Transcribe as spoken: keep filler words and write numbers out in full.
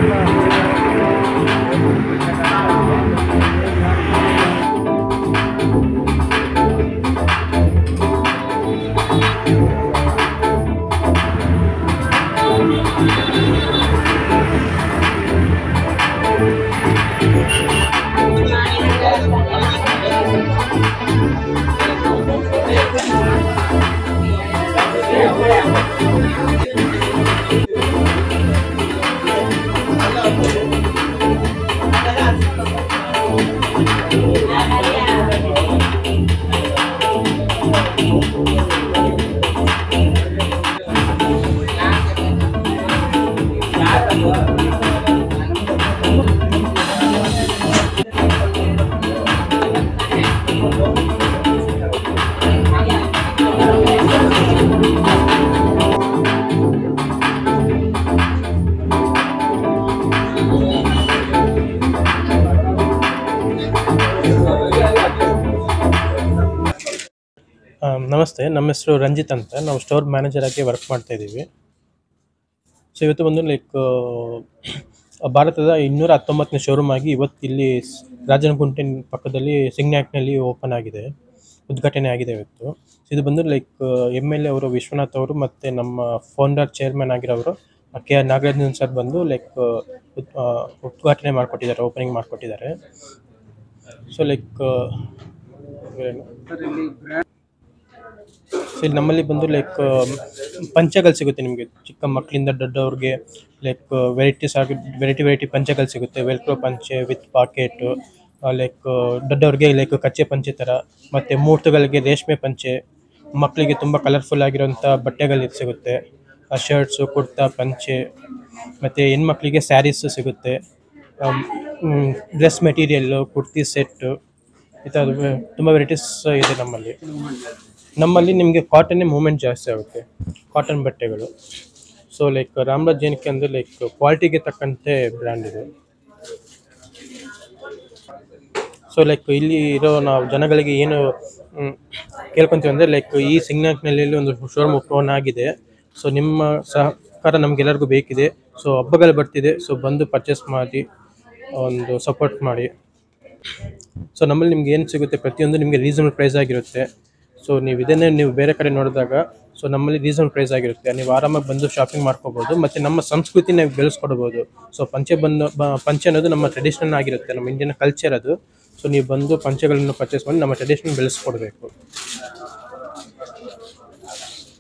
ನಮಸ್ತೆ, ನಮ್ಮ ಹೆಸರು ರಂಜಿತ್ ಅಂತ. ನಾವು ಸ್ಟೋರ್ ಮ್ಯಾನೇಜರ್ ಆಗಿ ವರ್ಕ್ ಮಾಡ್ತಾ ಇದ್ದೀವಿ. ಸೊ ಇವತ್ತು ಬಂದು ಲೈಕ್ ಭಾರತದ ಇನ್ನೂರ ಹತ್ತೊಂಬತ್ತನೇ ಶೋರೂಮ್ ಆಗಿ ಇವತ್ತು ಇಲ್ಲಿ ರಾಜನಗುಂಟೆ ಪಕ್ಕದಲ್ಲಿ ಸಿಗ್ನ್ಯಾಕ್ನಲ್ಲಿ ಓಪನ್ ಆಗಿದೆ, ಉದ್ಘಾಟನೆ ಆಗಿದೆ ಇವತ್ತು. ಇದು ಬಂದು ಲೈಕ್ ಎಮ್ ಎಲ್ ಎ ಅವರು ವಿಶ್ವನಾಥ್ ಅವರು ಮತ್ತು ನಮ್ಮ ಫೌಂಡರ್ ಚೇರ್ಮನ್ ಆಗಿರೋರು ಕೆ ಆರ್ ನಾಗರಾಜನ್ ಸರ್ ಬಂದು ಲೈಕ್ ಉದ್ಘಾಟನೆ ಮಾಡಿಕೊಟ್ಟಿದ್ದಾರೆ, ಓಪನಿಂಗ್ ಮಾಡಿಕೊಟ್ಟಿದ್ದಾರೆ. ಸೊ ಲೈಕ್ ಸೊ ಇಲ್ಲಿ ನಮ್ಮಲ್ಲಿ ಬಂದು ಲೈಕ್ ಪಂಚೆಗಳು ಸಿಗುತ್ತೆ ನಿಮಗೆ, ಚಿಕ್ಕ ಮಕ್ಕಳಿಂದ ದೊಡ್ಡವ್ರಿಗೆ ಲೈಕ್ ವೆರೈಟೀಸ್ ಆಗಿ ವೆರೈಟಿ ವೆರೈಟಿ ಪಂಚೆಗಳು ಸಿಗುತ್ತೆ. ವೆಲ್ಕ್ರೋ ಪಂಚೆ ವಿತ್ ಪಾಕೆಟು, ಲೈಕ್ ದೊಡ್ಡವ್ರಿಗೆ ಲೈಕ್ ಕಚ್ಚೆ ಪಂಚೆ ಥರ, ಮತ್ತು ಮೂರ್ತುಗಳಿಗೆ ರೇಷ್ಮೆ ಪಂಚೆ, ಮಕ್ಕಳಿಗೆ ತುಂಬ ಕಲರ್ಫುಲ್ ಆಗಿರೋಂಥ ಬಟ್ಟೆಗಳು ಸಿಗುತ್ತೆ. ಶರ್ಟ್ಸು, ಕುರ್ತಾ, ಪಂಚೆ, ಮತ್ತು ಹೆಣ್ಮಕ್ಳಿಗೆ ಸ್ಯಾರೀಸು ಸಿಗುತ್ತೆ. ಡ್ರೆಸ್ ಮೆಟೀರಿಯಲ್ಲು, ಕುರ್ತಿ ಸೆಟ್ಟು, ಈ ಥರ ತುಂಬ ವೆರೈಟೀಸ್ ಇದೆ ನಮ್ಮಲ್ಲಿ. ನಮ್ಮಲ್ಲಿ ನಿಮಗೆ ಕಾಟನ್ನೇ ಮೂವ್ಮೆಂಟ್ ಜಾಸ್ತಿ ಆಗುತ್ತೆ, ಕಾಟನ್ ಬಟ್ಟೆಗಳು. ಸೊ ಲೈಕ್ ರಾಮರಾಜ್ ಜೇನಿಕೆ ಅಂದರೆ ಲೈಕ್ ಕ್ವಾಲಿಟಿಗೆ ತಕ್ಕಂತೆ ಬ್ರ್ಯಾಂಡ್ ಇದೆ. ಸೊ ಲೈಕ್ ಇಲ್ಲಿ ಇರೋ ನಾವು ಜನಗಳಿಗೆ ಏನು ಕೇಳ್ಕೊತೀವಿ ಅಂದರೆ ಲೈಕ್ ಈ ಸಿಗ್ನಾಕ್ನಲ್ಲಿ ಒಂದು ಶೋರೂಮ್ ಓಪನ್ ಆಗಿದೆ. ಸೊ ನಿಮ್ಮ ಸಹಕಾರ ನಮಗೆಲ್ಲರಿಗೂ ಬೇಕಿದೆ. ಸೊ ಹಬ್ಬಗಳು ಬರ್ತಿದೆ, ಸೊ ಬಂದು ಪರ್ಚೇಸ್ ಮಾಡಿ ಒಂದು ಸಪೋರ್ಟ್ ಮಾಡಿ. ಸೊ ನಮ್ಮಲ್ಲಿ ನಿಮ್ಗೆ ಏನು ಸಿಗುತ್ತೆ ಪ್ರತಿಯೊಂದು ನಿಮಗೆ ರೀಸನಬಲ್ ಪ್ರೈಸ್ ಆಗಿರುತ್ತೆ. ಸೊ ನೀವು ಇದನ್ನೇ ನೀವು ಬೇರೆ ಕಡೆ ನೋಡಿದಾಗ ಸೊ ನಮ್ಮಲ್ಲಿ ರೀಸನಬಲ್ ಪ್ರೈಸ್ ಆಗಿರುತ್ತೆ, ನೀವು ಆರಾಮಾಗಿ ಬಂದು ಶಾಪಿಂಗ್ ಮಾಡ್ಕೋಬೋದು. ಮತ್ತು ನಮ್ಮ ಸಂಸ್ಕೃತಿ ನಾವು ಬೆಳೆಸ್ಕೊಡ್ಬೋದು. ಸೊ ಪಂಚೆ ಬಂದು ಪಂಚೆ ಅನ್ನೋದು ನಮ್ಮ ಟ್ರೆಡಿಷನಲ್ ಆಗಿರುತ್ತೆ, ನಮ್ಮ ಇಂಡಿಯನ್ ಕಲ್ಚರ್ ಅದು. ಸೊ ನೀವು ಬಂದು ಪಂಚೆಗಳನ್ನು ಪರ್ಚೇಸ್ ಮಾಡಿ ನಮ್ಮ ಟ್ರೆಡಿಷನಲ್ ಬೆಳೆಸ್ಕೊಡ್ಬೇಕು.